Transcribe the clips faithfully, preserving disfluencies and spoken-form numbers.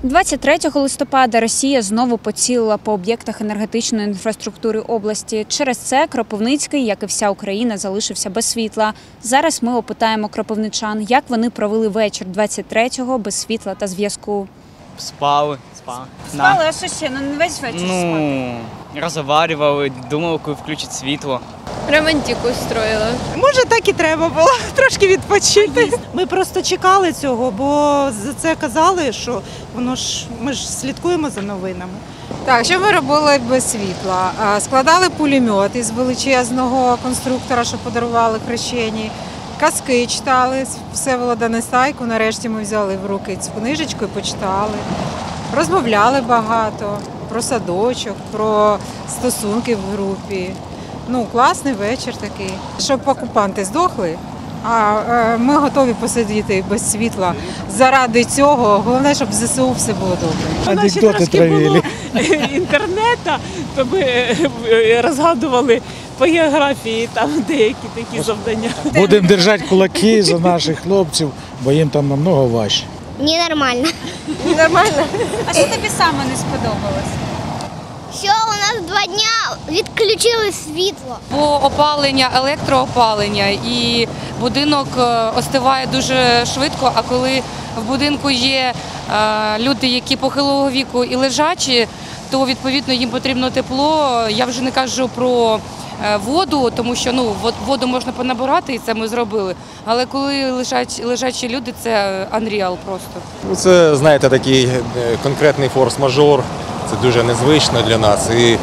двадцять третього листопада Росія знову поцілила по об'єктах енергетичної інфраструктури області. Через це Кропивницький, як і вся Україна, залишився без світла. Зараз ми опитаємо кропивничан, як вони провели вечір двадцять третього без світла та зв'язку. Спали. Спали. Спали, а що ще? Ну не весь вечір спати. Ну, розговорювали, думали, коли включать світло. Романтику строїла. Може, так і треба було трошки відпочити. Ми просто чекали цього, бо за це казали, що воно ж ми ж слідкуємо за новинами. Так, що ми робили без світла? Складали пулемет із величезного конструктора, що подарували хрещені. Казки читали Всеволода Нестайку. Нарешті ми взяли в руки цю книжечку і почитали. Розмовляли багато про садочок, про стосунки в групі. Ну, класний вечір такий. Щоб окупанти здохли, а ми готові посидіти без світла. Заради цього, головне, щоб в зе се у все було добре. Анекдоти травили. Інтернету, то ми розгадували по географії там деякі такі завдання. Будемо держати кулаки за наших хлопців, бо їм там намного важче. Ненормально. Нормально? А що тобі саме не сподобалось? Що у нас два дня відключили світло. Бо опалення, електроопалення, і будинок остиває дуже швидко, а коли в будинку є люди, які похилого віку і лежачі, то відповідно їм потрібно тепло. Я вже не кажу про воду, тому що ну, воду можна понабирати, і це ми зробили. Але коли лежать, лежачі люди, це unreal просто. Це, знаєте, такий конкретний форс-мажор. Це дуже незвично для нас. І, е,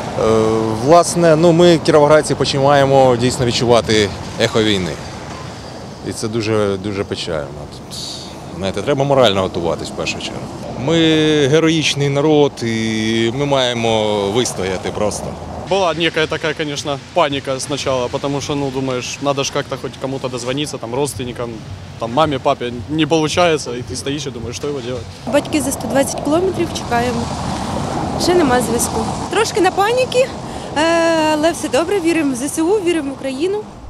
власне, ну, ми, кіровоградці, починаємо дійсно відчувати ехо війни. І це дуже, дуже печально. Тут, знаєте, треба морально готуватись в першу чергу. Ми героїчний народ, і ми маємо вистояти просто. Была некая такая, конечно, паника сначала, потому что, ну, думаешь, надо же как-то хоть кому-то дозвониться, там, родственникам, там, маме, папе, не получается, и ты стоишь и думаешь, что его делать. Батьки за сто двадцять кілометрів чекаємо, ще нема зв'язку. Трошки на паніки, але все добре, віримо в зе се у, віримо в Україну.